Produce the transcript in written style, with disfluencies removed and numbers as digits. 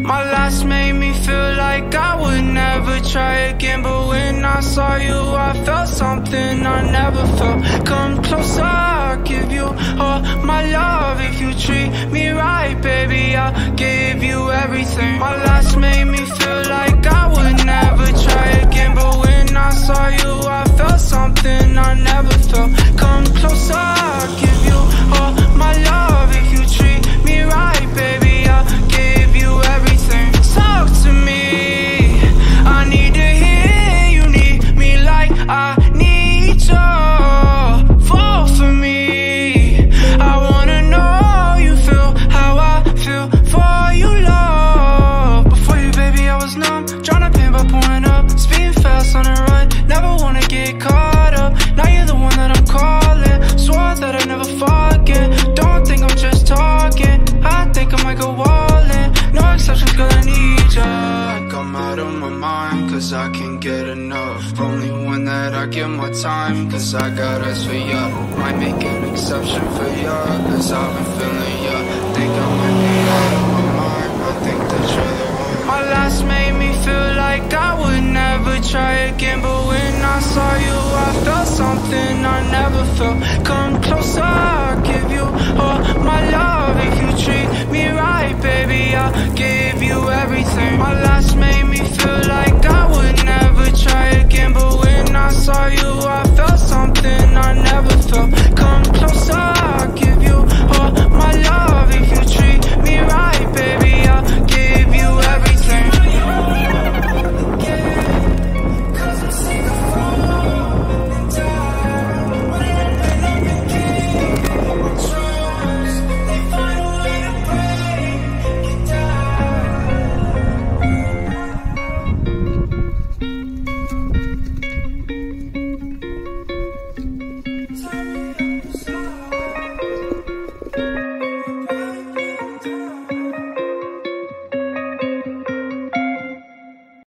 My last made me feel like I would never try again, but when I saw you I felt something I never felt. Come closer, I'll give you all my love. If you treat me right, baby, I'll give you everything. My last made me feel like I would never try again, but when I saw you I felt something I never felt. Come closer, I'll give you all my love. If you treat me right, baby, I'll give you everything. Talk to me, I need to hear you need me like I need you. Fall for me, I wanna know you feel how I feel for you, love. Before you, baby, I was numb, tryna pain by pouring up, speeding fast on the run, never wanna get caught up. Now you're the one that I'm calling, swore that I'd never forget. Don't think I'm just talking, I think I might go all in. No exceptions, girl, I need ya. I'm out of my mind, cause I can't get enough. Only one that I give my time, cause I got eyes for ya. Might make an exception for ya, cause I've been feeling ya. Think I might be out of my mind, I think that you're the one. My last made me feel like I would never try again, but when I saw you I felt something I never felt. Come closer, I'll give you all my love.